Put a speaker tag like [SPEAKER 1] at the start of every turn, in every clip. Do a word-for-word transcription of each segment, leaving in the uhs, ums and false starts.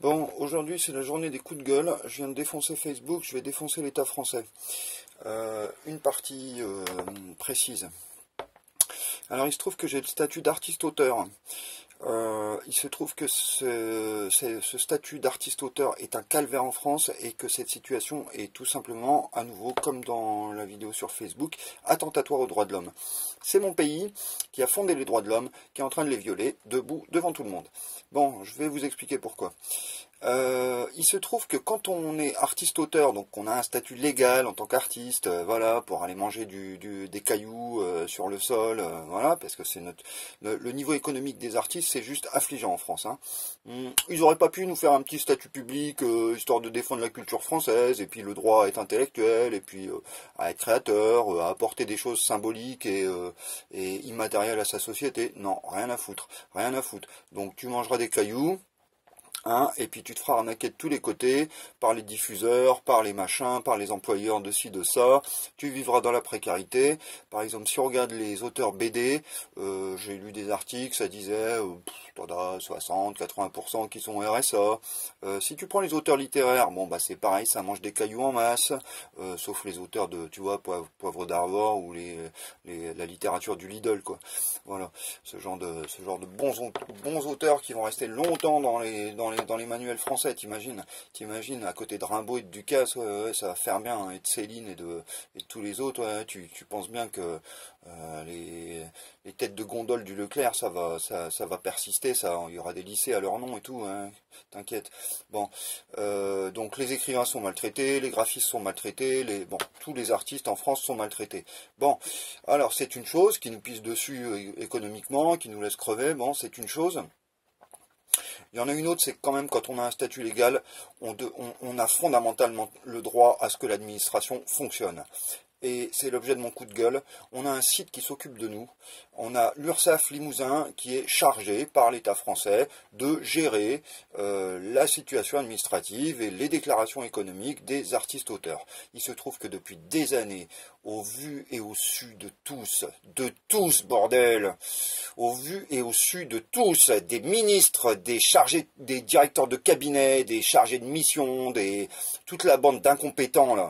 [SPEAKER 1] Bon, aujourd'hui c'est la journée des coups de gueule. Je viens de défoncer Facebook, je vais défoncer l'État français. Euh, une partie euh, précise. Alors il se trouve que j'ai le statut d'artiste-auteur. Euh, il se trouve que ce, ce, ce statut d'artiste-auteur est un calvaire en France et que cette situation est tout simplement, à nouveau, comme dans la vidéo sur Facebook, attentatoire aux droits de l'homme. C'est mon pays qui a fondé les droits de l'homme, qui est en train de les violer, debout, devant tout le monde. Bon, je vais vous expliquer pourquoi. Euh, il se trouve que quand on est artiste-auteur, donc on a un statut légal en tant qu'artiste, euh, voilà, pour aller manger du, du, des cailloux euh, sur le sol, euh, voilà, parce que c'est notre le, le niveau économique des artistes, c'est juste affligeant en France. Hein. Ils n'auraient pas pu nous faire un petit statut public, euh, histoire de défendre la culture française, et puis le droit à être intellectuel, et puis euh, à être créateur, euh, à apporter des choses symboliques et, euh, et immatérielles à sa société. Non, rien à foutre, rien à foutre. Donc tu mangeras des cailloux. Hein, et puis tu te feras arnaquer de tous les côtés, par les diffuseurs, par les machins, par les employeurs de ci, de ça. Tu vivras dans la précarité. Par exemple, si on regarde les auteurs B D, euh, j'ai lu des articles, ça disait euh, soixante à quatre-vingts pour cent qui sont R S A. Euh, si tu prends les auteurs littéraires, bon bah c'est pareil, ça mange des cailloux en masse, euh, sauf les auteurs de, tu vois, Poivre, Poivre d'Arvor ou les, les, la littérature du Lidl, quoi. Voilà, ce genre de, ce genre de bons, bons auteurs qui vont rester longtemps dans les, dans les dans les manuels français, t'imagines, t'imagines, à côté de Rimbaud et de Ducasse, ouais, ouais, ça va faire bien, hein, et de Céline et de, et de tous les autres, ouais, tu, tu penses bien que euh, les, les têtes de gondole du Leclerc, ça va, ça, ça va persister, ça, il y aura des lycées à leur nom et tout, hein, t'inquiète. Bon, euh, donc les écrivains sont maltraités, les graphistes sont maltraités, les, bon, tous les artistes en France sont maltraités. Bon, alors c'est une chose qui nous pisse dessus économiquement, qui nous laisse crever, bon, c'est une chose. Il y en a une autre, c'est que quand même, quand on a un statut légal, on, de, on, on a fondamentalement le droit à ce que l'administration fonctionne. Et c'est l'objet de mon coup de gueule. On a un site qui s'occupe de nous. On a l'URSSAF Limousin qui est chargé par l'État français de gérer euh, la situation administrative et les déclarations économiques des artistes-auteurs. Il se trouve que depuis des années, au vu et au su de tous, de tous, bordel, au vu et au su de tous, des ministres, des chargés, des directeurs de cabinet, des chargés de mission, des, toute la bande d'incompétents là,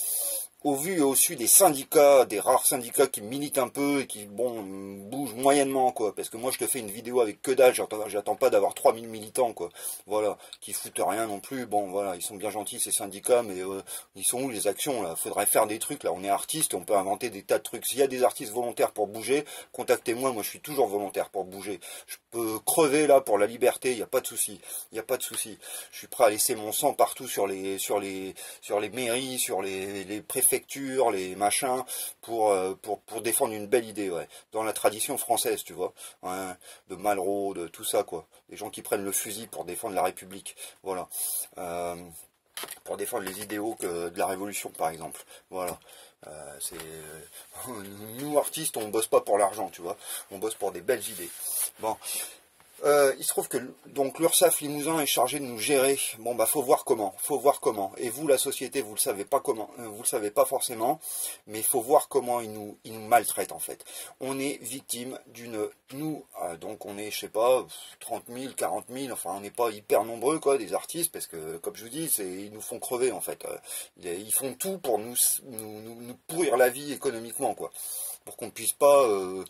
[SPEAKER 1] au vu et au su des syndicats, des rares syndicats qui militent un peu et qui, bon, bougent moyennement, quoi. Parce que moi, je te fais une vidéo avec que dalle, j'attends pas d'avoir trois mille militants, quoi. Voilà, qui foutent rien non plus. Bon, voilà, ils sont bien gentils, ces syndicats, mais euh, ils sont où les actions, là? Faudrait faire des trucs, là. On est artistes, on peut inventer des tas de trucs. S'il y a des artistes volontaires pour bouger, contactez-moi, moi, je suis toujours volontaire pour bouger. Je peux crever, là, pour la liberté, il n'y a pas de souci. Il n'y a pas de souci. Je suis prêt à laisser mon sang partout sur les, sur les, sur les mairies, sur les, les préfectures, les machins, pour, pour, pour défendre une belle idée, ouais. Dans la tradition française, tu vois, ouais, de Malraux, de tout ça, quoi. Les gens qui prennent le fusil pour défendre la République, voilà. Euh, pour défendre les idéaux que, de la Révolution, par exemple, voilà. Euh, c'est nous, artistes, on bosse pas pour l'argent, tu vois. On bosse pour des belles idées. Bon. Euh, il se trouve que donc l'URSSAF Limousin est chargé de nous gérer. Bon bah faut voir comment, faut voir comment. Et vous la société vous le savez pas comment, euh, vous le savez pas forcément, mais il faut voir comment ils nous ils nous maltraitent en fait. On est victime d'une nous euh, donc on est je sais pas trente mille, quarante mille, enfin on n'est pas hyper nombreux quoi des artistes parce que comme je vous dis c'est ils nous font crever en fait. Euh, ils font tout pour nous nous, nous nous pourrir la vie économiquement quoi, pour qu'on puisse pas euh,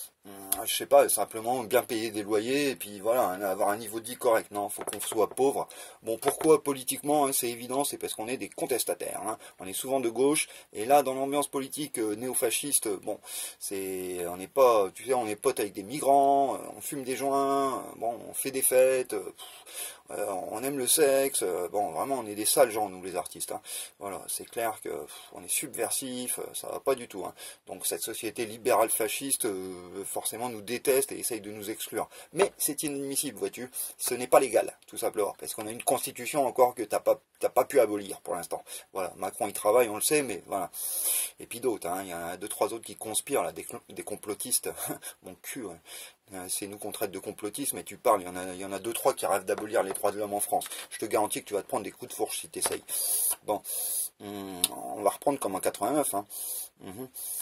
[SPEAKER 1] je sais pas, simplement bien payer des loyers et puis voilà, avoir un niveau de vie correct. Non, il faut qu'on soit pauvre. Bon, pourquoi politiquement, hein, c'est évident, c'est parce qu'on est des contestataires. Hein. On est souvent de gauche et là, dans l'ambiance politique euh, néo-fasciste, bon, c'est, on n'est pas, tu sais, on est potes avec des migrants, euh, on fume des joints, euh, bon, on fait des fêtes. Euh, Euh, on aime le sexe, euh, bon vraiment on est des sales gens nous les artistes, hein. Voilà, c'est clair que pff, on est subversif, euh, ça va pas du tout, hein. Donc cette société libérale fasciste euh, forcément nous déteste et essaye de nous exclure. Mais c'est inadmissible, vois-tu, ce n'est pas légal, tout simplement, parce qu'on a une constitution encore que t'as pas t'as pas pu abolir pour l'instant. Voilà, Macron il travaille, on le sait, mais voilà. Et puis d'autres, hein, il y en a deux, trois autres qui conspirent, là, des, des complotistes, mon cul, ouais. C'est nous qu'on traite de complotisme et tu parles, il y en a, il y en a deux, trois qui rêvent d'abolir les droits de l'homme en France. Je te garantis que tu vas te prendre des coups de fourche si tu essayes. Bon, on va reprendre comme en quatre-vingt-neuf, hein. Mmh.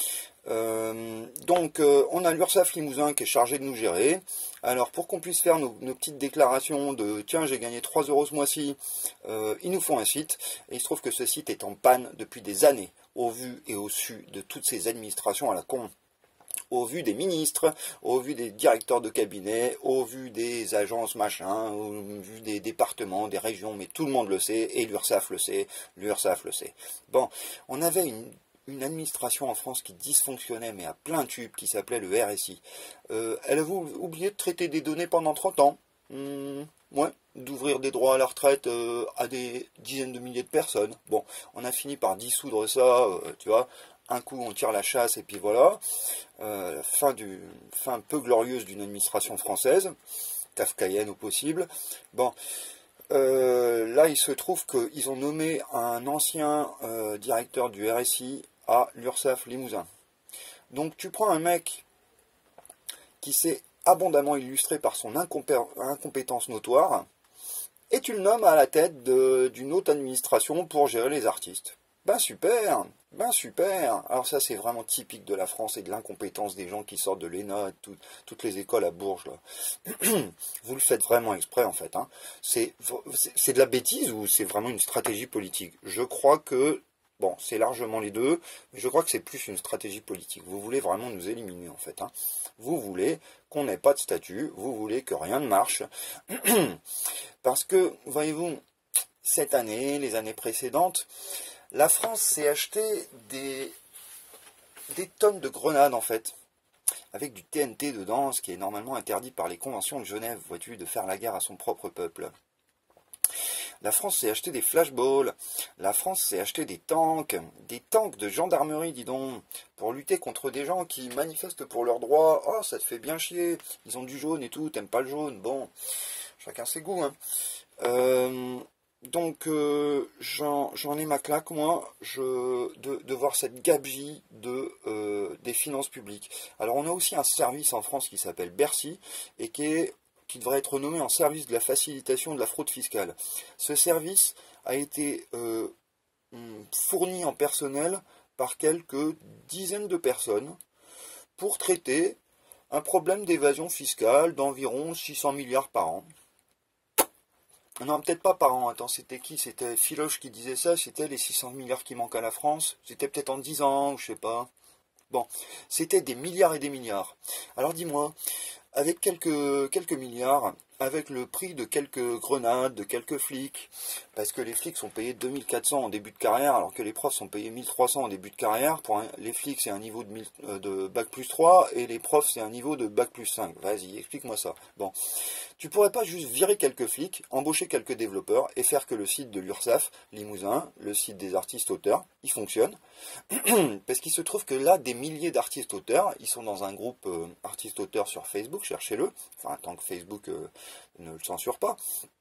[SPEAKER 1] Euh, donc euh, on a l'URSSAF Limousin qui est chargé de nous gérer. Alors pour qu'on puisse faire nos, nos petites déclarations de tiens j'ai gagné trois euros ce mois-ci, euh, ils nous font un site, et il se trouve que ce site est en panne depuis des années, au vu et au su de toutes ces administrations à la con, au vu des ministres, au vu des directeurs de cabinet, au vu des agences machin, au vu des départements, des régions, mais tout le monde le sait, et l'URSSAF le sait, l'URSSAF le sait. Bon, on avait une une administration en France qui dysfonctionnait, mais à plein tube, qui s'appelait le R S I. Euh, elle avait oublié de traiter des données pendant trente ans. Mmh, ouais, d'ouvrir des droits à la retraite euh, à des dizaines de milliers de personnes. Bon, on a fini par dissoudre ça, euh, tu vois. Un coup, on tire la chasse, et puis voilà. Euh, fin, du, fin peu glorieuse d'une administration française, kafkaïenne au possible. Bon. Euh, là, il se trouve qu'ils ont nommé un ancien euh, directeur du R S I à l'URSSAF Limousin. Donc tu prends un mec qui s'est abondamment illustré par son incompétence notoire, et tu le nommes à la tête d'une haute administration pour gérer les artistes. Ben super, ben super. Alors ça c'est vraiment typique de la France et de l'incompétence des gens qui sortent de l'E N A, tout, toutes les écoles à Bourges là. Vous le faites vraiment exprès en fait. Hein. C'est de la bêtise ou c'est vraiment une stratégie politique? Je crois que, bon, c'est largement les deux, mais je crois que c'est plus une stratégie politique. Vous voulez vraiment nous éliminer en fait. Hein. Vous voulez qu'on n'ait pas de statut, vous voulez que rien ne marche. Parce que, voyez-vous, cette année, les années précédentes, la France s'est acheté des, des tonnes de grenades, en fait, avec du T N T dedans, ce qui est normalement interdit par les conventions de Genève, vois-tu, de faire la guerre à son propre peuple. La France s'est acheté des flashballs, la France s'est acheté des tanks, des tanks de gendarmerie, dis donc, pour lutter contre des gens qui manifestent pour leurs droits. Oh, ça te fait bien chier, ils ont du jaune et tout, t'aimes pas le jaune, bon, chacun ses goûts, hein. Euh... Donc euh, j'en ai ma claque, moi, je, de, de voir cette gabegie de, euh, des finances publiques. Alors on a aussi un service en France qui s'appelle Bercy, et qui, est, qui devrait être nommé en service de la facilitation de la fraude fiscale. Ce service a été euh, fourni en personnel par quelques dizaines de personnes pour traiter un problème d'évasion fiscale d'environ six cents milliards par an. Non, peut-être pas par an. Attends, c'était qui? C'était Philoche qui disait ça. C'était les six cents milliards qui manquent à la France. C'était peut-être en dix ans, ou je sais pas. Bon, c'était des milliards et des milliards. Alors dis-moi, avec quelques, quelques milliards, avec le prix de quelques grenades, de quelques flics, parce que les flics sont payés deux mille quatre cents en début de carrière, alors que les profs sont payés mille trois cents en début de carrière. Pour un, les flics, c'est un niveau de, mille, euh, de bac plus trois, et les profs, c'est un niveau de bac plus cinq. Vas-y, explique-moi ça. Bon. Tu pourrais pas juste virer quelques flics, embaucher quelques développeurs et faire que le site de l'URSSAF, Limousin, le site des artistes-auteurs, il fonctionne. Parce qu'il se trouve que là, des milliers d'artistes-auteurs, ils sont dans un groupe euh, artistes-auteurs sur Facebook, cherchez-le, enfin tant que Facebook euh, ne le censure pas.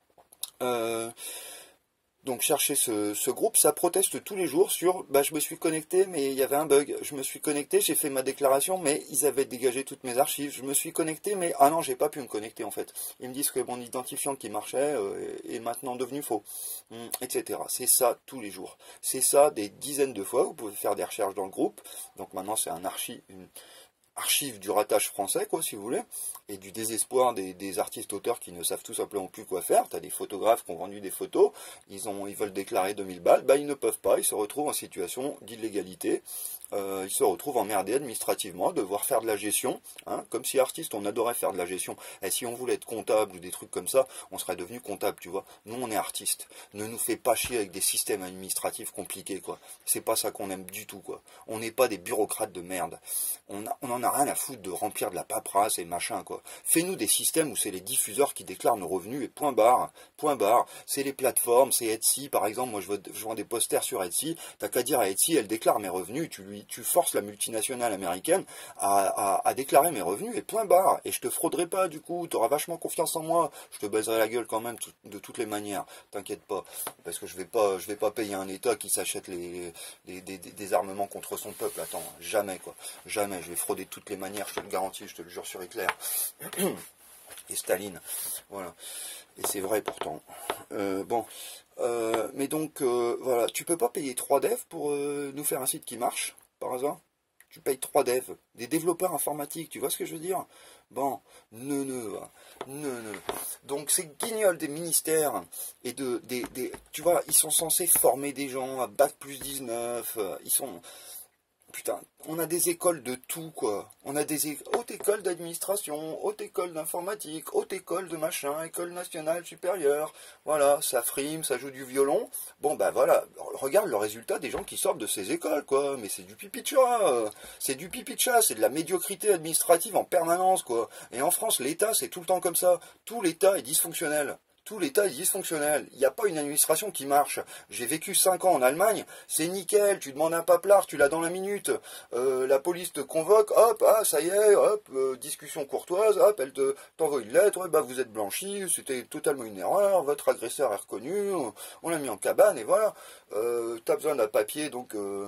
[SPEAKER 1] Euh, Donc cherchez ce, ce groupe, ça proteste tous les jours sur bah, je me suis connecté mais il y avait un bug, je me suis connecté, j'ai fait ma déclaration mais ils avaient dégagé toutes mes archives, je me suis connecté mais ah non j'ai pas pu me connecter en fait. Ils me disent que mon identifiant qui marchait euh, est maintenant devenu faux, hum, et cetera. C'est ça tous les jours. C'est ça des dizaines de fois, vous pouvez faire des recherches dans le groupe, donc maintenant c'est un archi, une archive du ratage français quoi si vous voulez, et du désespoir des, des artistes auteurs qui ne savent tout simplement plus quoi faire. Tu as des photographes qui ont vendu des photos, ils, ont, ils veulent déclarer deux mille balles, bah ils ne peuvent pas, ils se retrouvent en situation d'illégalité, euh, ils se retrouvent emmerdés administrativement, devoir faire de la gestion, hein, comme si artiste on adorait faire de la gestion, et si on voulait être comptable ou des trucs comme ça, on serait devenu comptable, tu vois. Nous on est artistes, ne nous fais pas chier avec des systèmes administratifs compliqués quoi, c'est pas ça qu'on aime du tout quoi, on n'est pas des bureaucrates de merde, on, a, on en a rien à foutre de remplir de la paperasse et machin quoi. Fais-nous des systèmes où c'est les diffuseurs qui déclarent nos revenus et point barre, point barre. C'est les plateformes, c'est Etsy par exemple, moi je, veux, je vends des posters sur Etsy, t'as qu'à dire à Etsy, elle déclare mes revenus, tu, lui, tu forces la multinationale américaine à, à, à déclarer mes revenus et point barre. Et je te frauderai pas du coup, tu auras vachement confiance en moi, je te baiserai la gueule quand même tout, de toutes les manières, t'inquiète pas, parce que je vais pas, je vais pas payer un État qui s'achète les, les, des, des armements contre son peuple, attends, jamais quoi, jamais, je vais frauder de toutes les manières, je te le garantis, je te le jure sur Hitler. Et Staline, voilà. Et c'est vrai pourtant. Euh, bon, euh, mais donc, euh, voilà, tu peux pas payer trois devs pour euh, nous faire un site qui marche, par hasard? Tu payes trois devs, des développeurs informatiques, tu vois ce que je veux dire? Bon, ne, ne, ne, ne. Donc ces guignols des ministères et de, des, des, tu vois, ils sont censés former des gens à bac plus dix-neuf, ils sont... Putain, on a des écoles de tout, quoi. On a des é hautes écoles d'administration, haute école d'informatique, haute école de machin, école nationale supérieure. Voilà, ça frime, ça joue du violon. Bon, ben voilà, regarde le résultat des gens qui sortent de ces écoles, quoi. Mais c'est du pipi de chat. C'est du pipi de chat, c'est de la médiocrité administrative en permanence, quoi. Et en France, l'État, c'est tout le temps comme ça. Tout l'État est dysfonctionnel. Tout l'État est dysfonctionnel. Il n'y a pas une administration qui marche. J'ai vécu cinq ans en Allemagne, c'est nickel. Tu demandes un paplard, tu l'as dans la minute. Euh, la police te convoque, hop, ah, ça y est, hop, euh, discussion courtoise, hop, elle te t'envoie une lettre, ouais, bah vous êtes blanchi, c'était totalement une erreur, votre agresseur est reconnu, on l'a mis en cabane, et voilà. Euh, T'as besoin d'un papier, donc... Euh,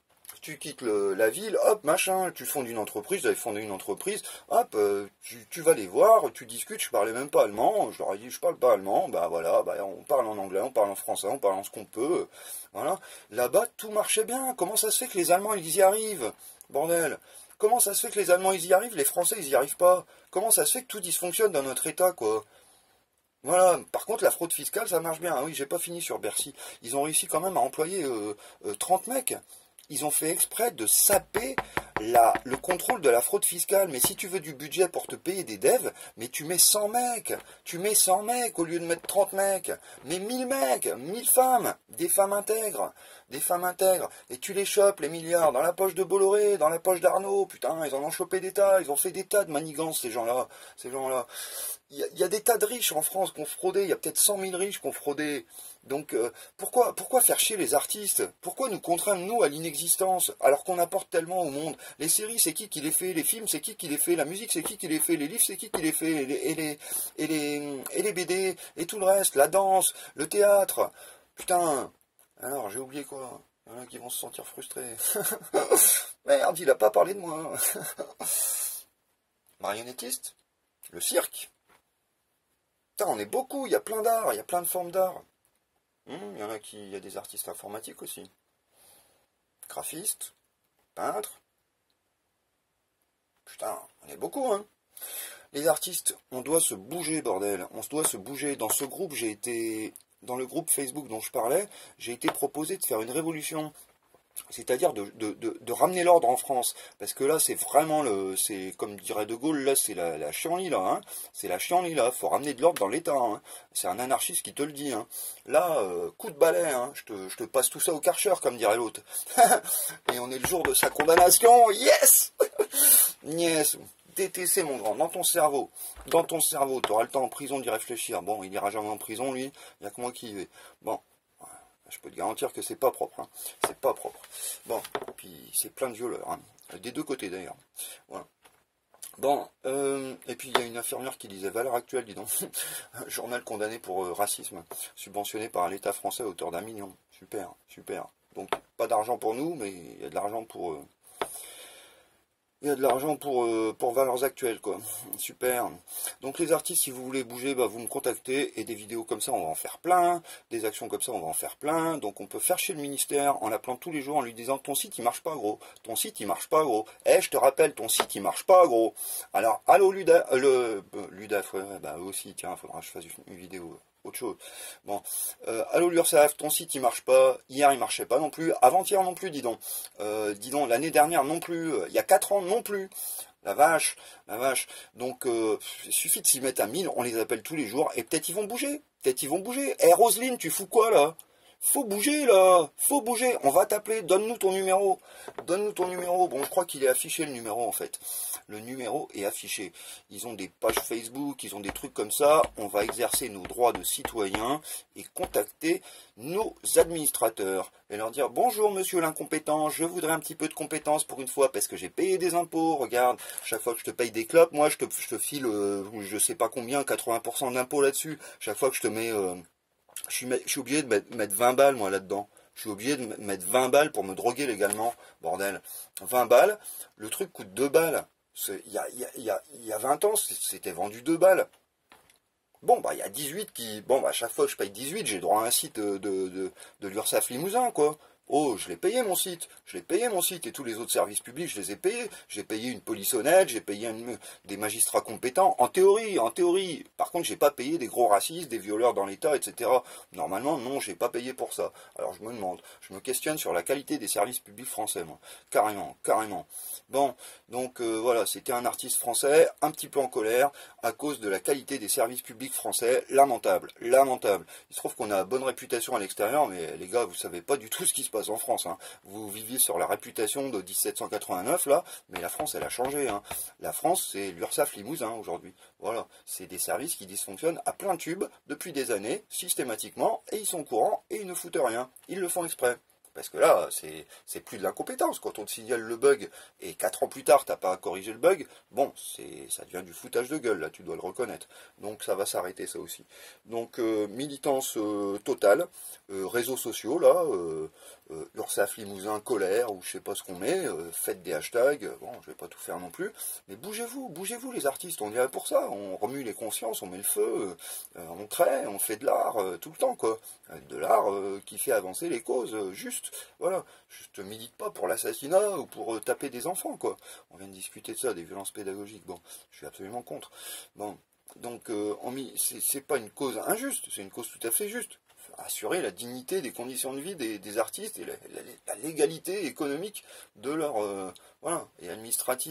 [SPEAKER 1] tu quittes le, la ville, hop, machin, tu fondes une entreprise, j'avais fondé une entreprise, hop, euh, tu, tu vas les voir, tu discutes, je parlais même pas allemand, je leur ai dit, je parle pas allemand, bah voilà, bah, on parle en anglais, on parle en français, on parle en ce qu'on peut, voilà. Là-bas, tout marchait bien, comment ça se fait que les Allemands, ils y arrivent, bordel? Comment ça se fait que les Allemands, ils y arrivent, les Français, ils y arrivent pas? Comment ça se fait que tout dysfonctionne dans notre État, quoi? Voilà, par contre la fraude fiscale ça marche bien, ah oui j'ai pas fini sur Bercy, ils ont réussi quand même à employer euh, euh, trente mecs, ils ont fait exprès de saper la, le contrôle de la fraude fiscale, mais si tu veux du budget pour te payer des devs, mais tu mets cent mecs, tu mets cent mecs au lieu de mettre trente mecs, mais mille mecs, mille femmes, des femmes intègres, des femmes intègres, et tu les chopes les milliards dans la poche de Bolloré, dans la poche d'Arnaud, putain ils en ont chopé des tas, ils ont fait des tas de manigances ces gens-là, ces gens-là. Il y, a, il y a des tas de riches en France qui ont fraudé, il y a peut-être cent mille riches qui ont fraudé. Donc euh, pourquoi, pourquoi faire chier les artistes? Pourquoi nous contraindre, nous, à l'inexistence, alors qu'on apporte tellement au monde? Les séries, c'est qui qui les fait? Les films, c'est qui qui les fait? La musique, c'est qui qui les fait? Les livres, c'est qui qui les fait? Et les, et les, et les, et les B D, et tout le reste, la danse, le théâtre. Putain, alors j'ai oublié quoi? Il y en a qui vont se sentir frustrés. Merde, il a pas parlé de moi. Marionnettiste? Le cirque? Putain, on est beaucoup, il y a plein d'art, il y a plein de formes d'art. Hum, il y en a qui, il y a des artistes informatiques aussi. Graphistes, peintres. Putain, on est beaucoup, hein. Les artistes, on doit se bouger, bordel. On doit se bouger. Dans ce groupe, j'ai été... Dans le groupe Facebook dont je parlais, j'ai été proposé de faire une révolution. C'est-à-dire de, de, de, de ramener l'ordre en France. Parce que là, c'est vraiment le... C'est comme dirait De Gaulle, là, c'est la, la chienlit, là. Hein. C'est la chienlit, là. Faut ramener de l'ordre dans l'État. Hein. C'est un anarchiste qui te le dit. Hein. Là, euh, coup de balai. Hein. Je, te, je te passe tout ça au Karcher, comme dirait l'autre. Et on est le jour de sa condamnation. Yes. Yes. T T C, mon grand, dans ton cerveau. Dans ton cerveau. Tu auras le temps en prison d'y réfléchir. Bon, il ira jamais en prison, lui. Il n'y a que moi qui y vais. Bon. Je peux te garantir que c'est pas propre, hein. C'est pas propre. Bon, puis c'est plein de violeurs, hein. Des deux côtés d'ailleurs. Voilà. Bon, euh, et puis il y a une infirmière qui disait valeur actuelle, dis donc. Un journal condamné pour euh, racisme, subventionné par l'État français à hauteur d'un million. Super, super. Donc pas d'argent pour nous, mais il y a de l'argent pour... Euh, Il y a de l'argent pour, euh, pour valeurs actuelles, quoi. Super. Donc les artistes, si vous voulez bouger, bah, vous me contactez. Et des vidéos comme ça, on va en faire plein. Des actions comme ça, on va en faire plein. Donc on peut faire chez le ministère en l'appelant tous les jours en lui disant ton site, il marche pas, gros. Ton site, il marche pas, gros. Eh, je te rappelle, ton site, il marche pas, gros. Alors, allô, Luda, euh, le, euh, Ludaf, ouais, bah eux aussi, tiens, il faudra que je fasse une vidéo. Autre chose. Bon, euh, allô l'URSSAF, ton site il marche pas, hier il marchait pas non plus, avant-hier non plus, dis donc, euh, dis donc, l'année dernière non plus, il y a quatre ans non plus, la vache, la vache, donc euh, il suffit de s'y mettre à mille, on les appelle tous les jours, et peut-être ils vont bouger, peut-être ils vont bouger. Eh Roselyne, tu fous quoi là? Faut bouger là, faut bouger, on va t'appeler, donne-nous ton numéro, donne-nous ton numéro. Bon, je crois qu'il est affiché le numéro en fait, le numéro est affiché. Ils ont des pages Facebook, ils ont des trucs comme ça, on va exercer nos droits de citoyens et contacter nos administrateurs et leur dire bonjour monsieur l'incompétent, je voudrais un petit peu de compétence pour une fois parce que j'ai payé des impôts, regarde, chaque fois que je te paye des clopes, moi je te, je te file, euh, je sais pas combien, quatre-vingts pour cent d'impôts là-dessus, chaque fois que je te mets... Euh, Je suis, je suis obligé de mettre, mettre vingt balles, moi, là-dedans. Je suis obligé de mettre vingt balles pour me droguer légalement. Bordel. vingt balles, le truc coûte deux balles. Il y a, y, a, y, a, y a vingt ans, c'était vendu deux balles. Bon, bah, il y a dix-huit qui... Bon, bah, à chaque fois que je paye dix-huit, j'ai droit à un site de, de, de, de l'URSSAF Limousin, quoi. Oh, je l'ai payé mon site, je l'ai payé mon site, et tous les autres services publics, je les ai payés. J'ai payé une police honnête, j'ai payé un, des magistrats compétents, en théorie, en théorie. Par contre, j'ai pas payé des gros racistes, des violeurs dans l'État, et cetera. Normalement, non, j'ai pas payé pour ça. Alors je me demande, je me questionne sur la qualité des services publics français, moi. Carrément, carrément. Bon, donc euh, voilà, c'était un artiste français, un petit peu en colère, à cause de la qualité des services publics français, lamentable, lamentable. Il se trouve qu'on a bonne réputation à l'extérieur, mais les gars, vous savez pas du tout ce qui se passe en France, hein. Vous viviez sur la réputation de mille sept cent quatre-vingt-neuf, là, mais la France, elle a changé, hein. La France, c'est l'URSSAF Limousin, aujourd'hui. Voilà, c'est des services qui dysfonctionnent à plein tube, depuis des années, systématiquement, et ils sont courants, et ils ne foutent rien. Ils le font exprès. Parce que là, c'est plus de l'incompétence. Quand on te signale le bug et quatre ans plus tard, t'as pas à corriger le bug, bon, ça devient du foutage de gueule, là, tu dois le reconnaître. Donc ça va s'arrêter, ça aussi. Donc euh, militance euh, totale, euh, réseaux sociaux, là, euh, euh, URSSAF Limousin, colère, ou je sais pas ce qu'on met, euh, faites des hashtags, bon, je vais pas tout faire non plus, mais bougez-vous, bougez-vous les artistes, on est là pour ça, on remue les consciences, on met le feu, euh, on crée, on fait de l'art euh, tout le temps, quoi. De l'art euh, qui fait avancer les causes, euh, juste, voilà, je ne milite pas pour l'assassinat ou pour euh, taper des enfants, quoi. On vient de discuter de ça, des violences pédagogiques, bon, je suis absolument contre. Bon, donc, euh, c'est pas une cause injuste, c'est une cause tout à fait juste. Assurer la dignité des conditions de vie des, des artistes et la, la, la légalité économique de leur, euh, voilà, et administrative.